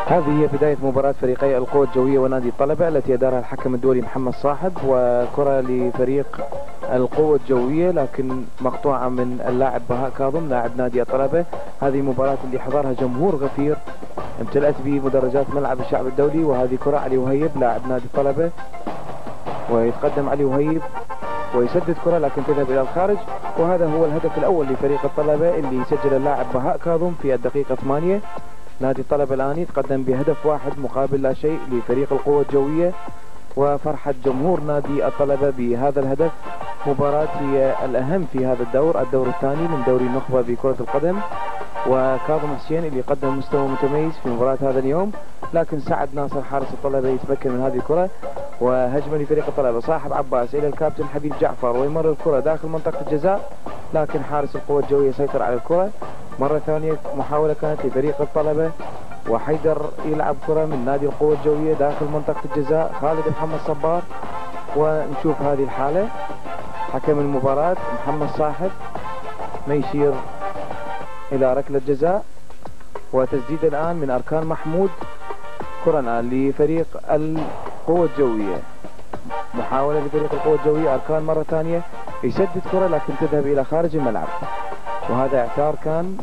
هذه هي بداية مباراة فريقي القوة الجوية ونادي الطلبة التي يدارها الحكم الدولي محمد صاحب، وكرة لفريق القوة الجوية لكن مقطوعة من اللاعب بهاء كاظم لاعب نادي الطلبة. هذه مباراة اللي حضرها جمهور غفير امتلأت بمدرجات ملعب الشعب الدولي. وهذه كرة علي وهيب لاعب نادي الطلبة، ويتقدم علي وهيب ويسدد كرة لكن تذهب إلى الخارج. وهذا هو الهدف الأول لفريق الطلبة اللي سجل اللاعب بهاء كاظم في الدقيقة 8. نادي الطلبة الآن يتقدم بهدف واحد مقابل لا شيء لفريق القوة الجوية، وفرحة جمهور نادي الطلبة بهذا الهدف. مباراة هي الأهم في هذا الدور الثاني من دوري النخبة بكرة القدم، وكاظم حسين اللي قدم مستوى متميز في مباراة هذا اليوم، لكن سعد ناصر حارس الطلبة يتمكن من هذه الكرة. وهجمة لفريق الطلبة صاحب عباس إلى الكابتن حبيب جعفر، ويمر الكرة داخل منطقة الجزاء، لكن حارس القوة الجوية سيطر على الكرة. مرة ثانية محاولة كانت لفريق الطلبة، وحيدر يلعب كرة من نادي القوة الجوية داخل منطقة الجزاء، خالد محمد صبار. ونشوف هذه الحالة. حكم المباراة محمد صاحب ما يشير إلى ركلة جزاء، وتسديد الآن من أركان محمود. كرة الآن لفريق القوة الجوية، محاولة لفريق القوة الجوية. أركان مرة ثانية يسدد كرة لكن تذهب إلى خارج الملعب، وهذا اعتار كان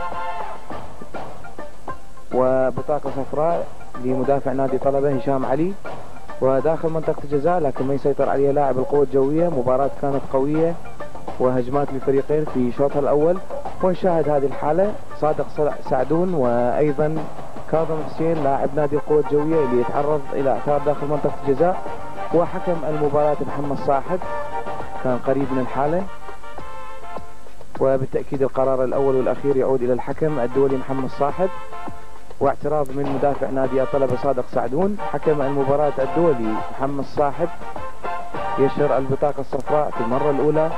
وبطاقة صفراء لمدافع نادي طلبة هشام علي، وداخل منطقة الجزاء لكن ما يسيطر عليها لاعب القوة الجوية. مباراة كانت قوية وهجمات للفريقين في شوطها الأول. ونشاهد هذه الحالة صادق سعدون وأيضا كاظم حسين لاعب نادي القوة الجوية اللي يتعرض إلى اعتار داخل منطقة الجزاء. وحكم المباراة محمد صاحب كان قريب من الحالة، وبالتأكيد القرار الأول والأخير يعود إلى الحكم الدولي محمد صاحب. واعتراض من مدافع نادي الطلبة صادق سعدون. حكم المباراة الدولي محمد صاحب يشهر البطاقة الصفراء في المرة الأولى،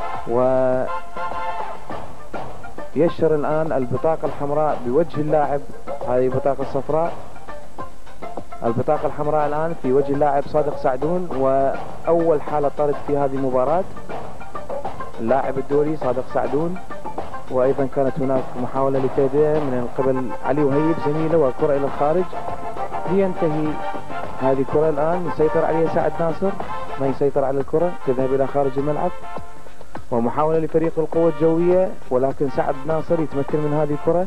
ويشهر الآن البطاقة الحمراء بوجه اللاعب. هذه البطاقة الصفراء، البطاقة الحمراء الآن في وجه اللاعب صادق سعدون، وأول حالة طرد في هذه المباراة اللاعب الدولي صادق سعدون. وأيضا كانت هناك محاولة لتهدئة من قبل علي وهيب زميله، والكرة إلى الخارج لينتهي هذه الكرة. الآن يسيطر عليها سعد ناصر، ما يسيطر على الكرة، تذهب إلى خارج الملعب. ومحاولة لفريق القوة الجوية، ولكن سعد ناصر يتمكن من هذه الكرة.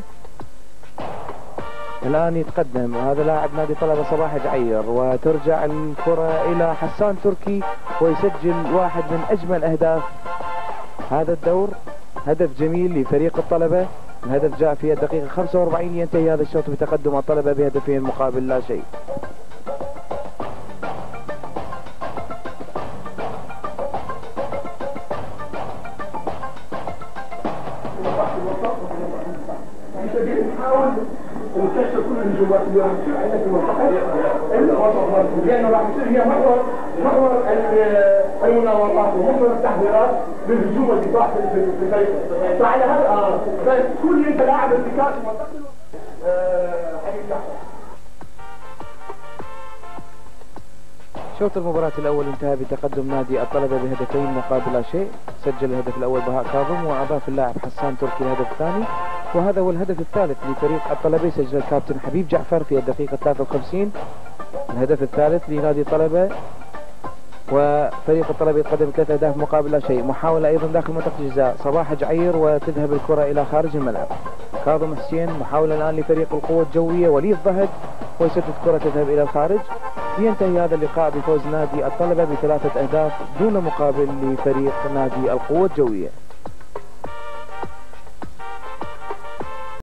الآن يتقدم هذا لاعب نادي طلبة صباح جعير، وترجع الكرة إلى حسان تركي ويسجل واحد من أجمل أهداف هذا الدور. هدف جميل لفريق الطلبة. الهدف جاء في الدقيقة 45. ينتهي هذا الشوط بتقدم الطلبة بهدفين مقابل لا شيء. ونكسر كل النجومات اللي راح تصير عندنا في المنطقه لانه راح تصير هي محور المناورات ومحور التحضيرات للهجوم والدفاع في الفريق. فعلى هذا كل انت لاعب ارتكاز منتقل حبيب جعفر. شوط المباراة الأول انتهى بتقدم نادي الطلبة بهدفين مقابل لا شيء. سجل الهدف الأول بهاء كاظم، وأضاف اللاعب حسان تركي الهدف الثاني، وهذا هو الهدف الثالث لفريق الطلبة. سجل الكابتن حبيب جعفر في الدقيقة 53 الهدف الثالث لنادي الطلبة. وفريق الطلبة يتقدم 3 أهداف مقابل لا شيء. محاولة أيضا داخل منطقة الجزاء صباح جعير، وتذهب الكرة إلى خارج الملعب. كاظم حسين محاولة الآن لفريق القوة الجوية، وليد ضهد، ويسدد كرة تذهب إلى الخارج. ينتهي هذا اللقاء بفوز نادي الطلبة ب3 أهداف دون مقابل لفريق نادي القوة الجوية.